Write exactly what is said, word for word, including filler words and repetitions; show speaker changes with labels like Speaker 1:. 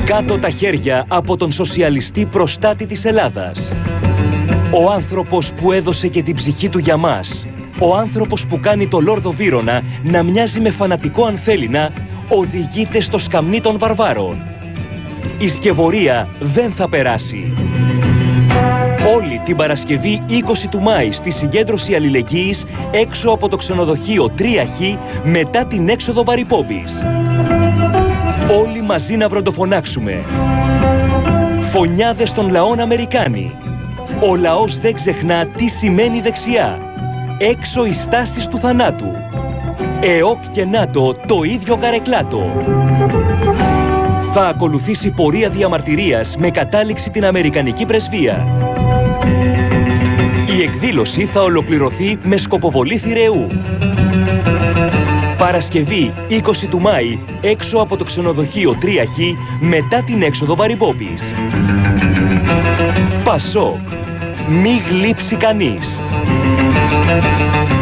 Speaker 1: Κάτω τα χέρια από τον σοσιαλιστή προστάτη της Ελλάδας. Ο άνθρωπος που έδωσε και την ψυχή του για μας. Ο άνθρωπος που κάνει το Λόρδο Βύρωνα να μοιάζει με φανατικό ανθέλινα, οδηγείται στο σκαμνί των βαρβάρων. Η σκευωρία δεν θα περάσει. Όλη την Παρασκευή είκοσι του Μάη στη συγκέντρωση αλληλεγγύης έξω από το ξενοδοχείο τρία Χ μετά την έξοδο Βαρυπόμπης. Όλοι μαζί να βροντοφωνάξουμε. Φωνιάδες των λαών Αμερικάνοι. Ο λαός δεν ξεχνά τι σημαίνει δεξιά. Έξω οι στάσεις του θανάτου. ΕΟΚ και ΝΑΤΟ το ίδιο καρεκλάτο. Θα ακολουθήσει πορεία διαμαρτυρίας με κατάληξη την Αμερικανική πρεσβεία. Η εκδήλωση θα ολοκληρωθεί με σκοποβολή θηρεού. Παρασκευή είκοσι του Μάη έξω από το ξενοδοχείο τρία Χ μετά την έξοδο Βαρυπόμπης. Πασόκ. Μη γλύψει κανείς.